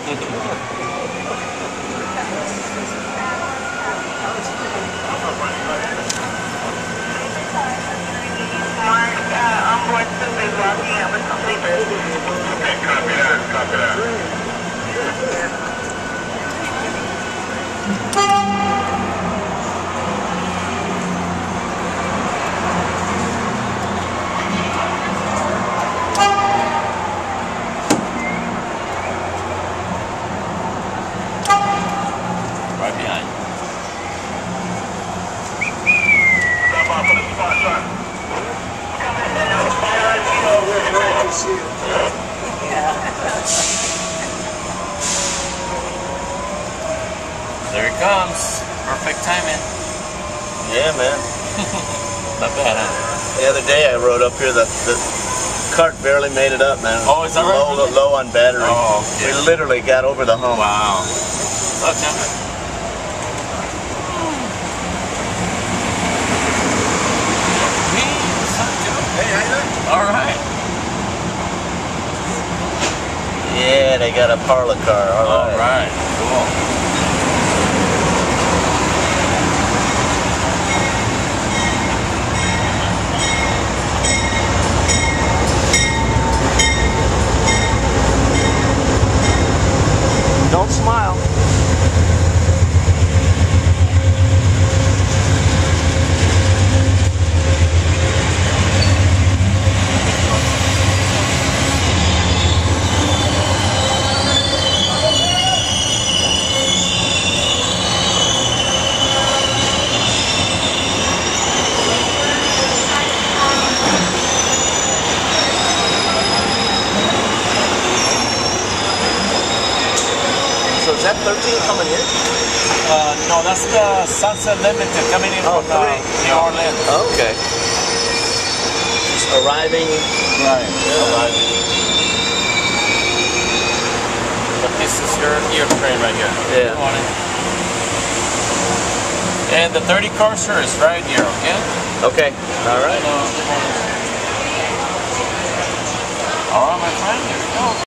Onboard soup is walking out with some sleepers. Okay, copy that, copy that. Right behind. Stop off on the spot, son. There he comes. Perfect timing. Yeah, man. Not bad, huh? The other day I rode up here, the cart barely made it up, man. Oh, is that right? Low on battery. Oh, okay. We literally got over the hump. Wow. What's up, Jim? Hey, how you doing? All right. Yeah, they got a parlor car. All right. Cool. Don't smile. So is that 13 coming in? No, that's the Sunset Limited coming in from New Orleans. Okay. Just arriving. Right. Arriving. But this is your train right here. Yeah. And the 30 cursor is right here, okay? Okay. All right. All right, my friend. Here we go.